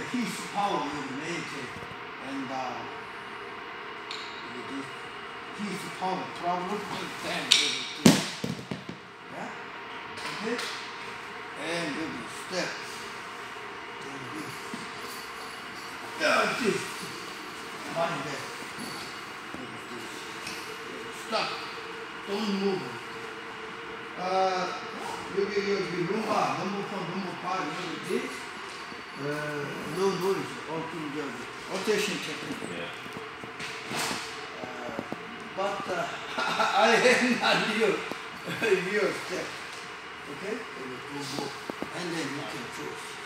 his power will maintain, and his power travel and then everything. Yeah? Okay? And every step. This. Mind that. Stop. Don't move. 여기 lumbar, number 4, number 5, this. No noise. Rotation technique. Yeah. But I am not your step. Okay? And then you can choose.